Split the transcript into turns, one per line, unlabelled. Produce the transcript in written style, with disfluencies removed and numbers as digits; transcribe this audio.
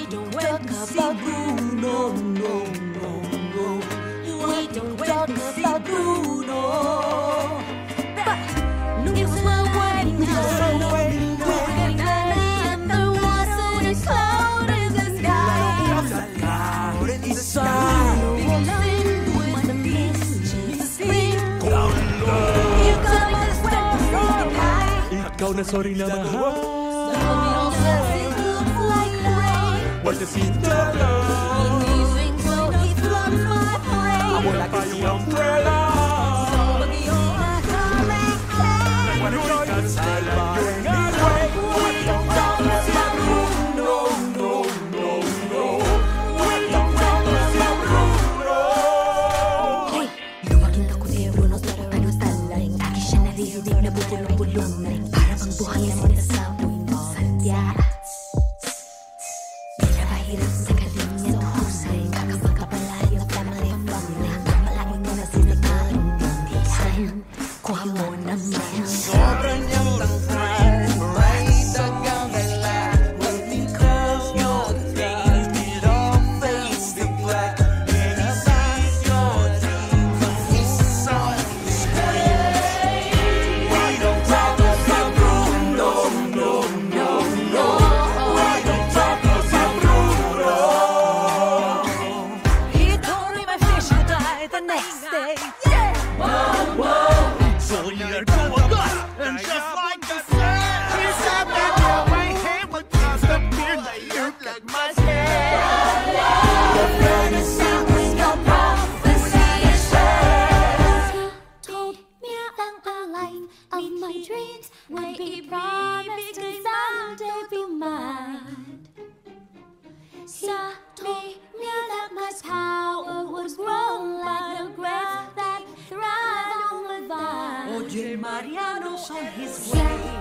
don't talk about Bruno, no, no, no. We don't talk about Bruno. But it was my wedding night. We're getting ready and the water is cloud in the sky. It's all with the beach. You come and sweat the night.
Ikaw na sorry na mahal. What does he do?
Anything so he floods my brain.
I wanna buy you umbrella.
Somebody on my coming
I wanna go outside like you're not way.
We don't talk about Bruno, no, no, no. We don't talk about Bruno. Hey, lumaging ako ni Bruno sa ano talay. Lagi siya naririnig na bubulong-bulong. Para bang buhay naman na sa mundo. Sadya. Mariano's on his way.